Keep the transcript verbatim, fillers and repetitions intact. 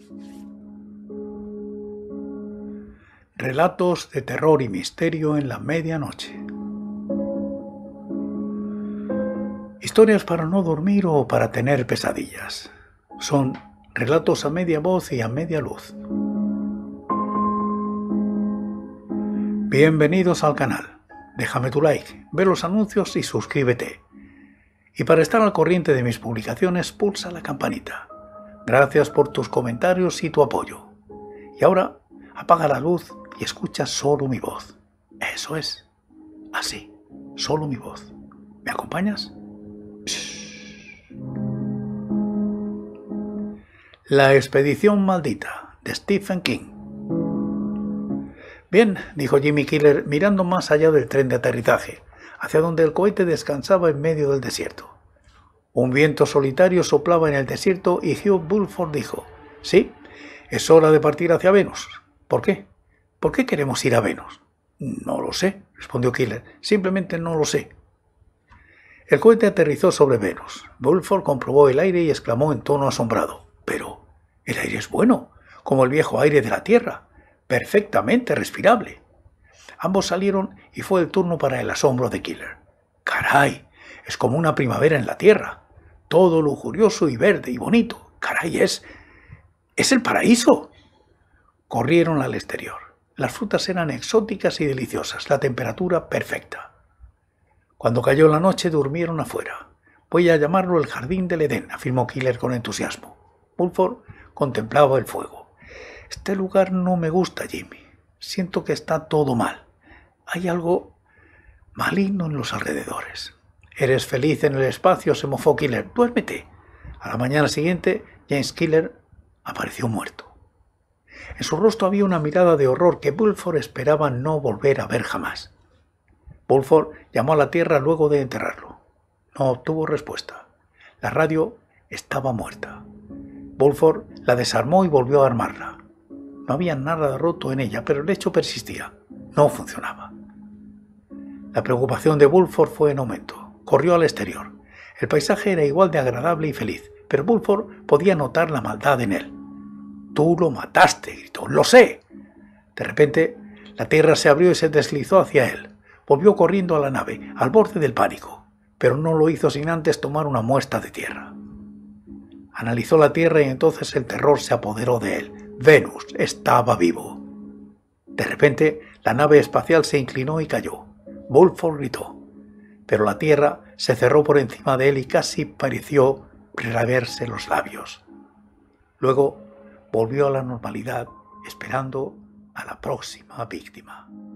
Relatos de terror y misterio en la medianoche. Historias para no dormir o para tener pesadillas. Son relatos a media voz y a media luz. Bienvenidos al canal. Déjame tu like, ve los anuncios y suscríbete. Y para estar al corriente de mis publicaciones, pulsa la campanita. Gracias por tus comentarios y tu apoyo. Y ahora, apaga la luz y escucha solo mi voz. Eso es. Así, solo mi voz. ¿Me acompañas? Shh. La expedición maldita, de Stephen King. Bien, dijo Jimmy Killer mirando más allá del tren de aterrizaje, hacia donde el cohete descansaba en medio del desierto. Un viento solitario soplaba en el desierto y Hugh Bulford dijo: «Sí, es hora de partir hacia Venus». «¿Por qué? ¿Por qué queremos ir a Venus?» «No lo sé», respondió Killer. «Simplemente no lo sé». El cohete aterrizó sobre Venus. Bulford comprobó el aire y exclamó en tono asombrado: «Pero el aire es bueno, como el viejo aire de la Tierra, perfectamente respirable». Ambos salieron y fue el turno para el asombro de Killer. «Caray, es como una primavera en la Tierra, todo lujurioso y verde y bonito. Caray, es... es el paraíso». Corrieron al exterior. Las frutas eran exóticas y deliciosas, la temperatura perfecta. Cuando cayó la noche durmieron afuera. «Voy a llamarlo el Jardín del Edén», afirmó Killer con entusiasmo. Bulford contemplaba el fuego. «Este lugar no me gusta, Jimmy. Siento que está todo mal. Hay algo maligno en los alrededores». «Eres feliz en el espacio», se mofó Killer. «Duérmete». A la mañana siguiente, James Killer apareció muerto. En su rostro había una mirada de horror que Bulford esperaba no volver a ver jamás. Bulford llamó a la Tierra luego de enterrarlo. No obtuvo respuesta. La radio estaba muerta. Bulford la desarmó y volvió a armarla. No había nada roto en ella, pero el hecho persistía. No funcionaba. La preocupación de Bulford fue en aumento. Corrió al exterior. El paisaje era igual de agradable y feliz, pero Bulford podía notar la maldad en él. «Tú lo mataste», gritó. «Lo sé». De repente, la tierra se abrió y se deslizó hacia él. Volvió corriendo a la nave, al borde del pánico, pero no lo hizo sin antes tomar una muestra de tierra. Analizó la tierra y entonces el terror se apoderó de él. Venus estaba vivo. De repente, la nave espacial se inclinó y cayó. Bulford gritó, pero la tierra se cerró por encima de él y casi pareció reverse los labios. Luego volvió a la normalidad, esperando a la próxima víctima.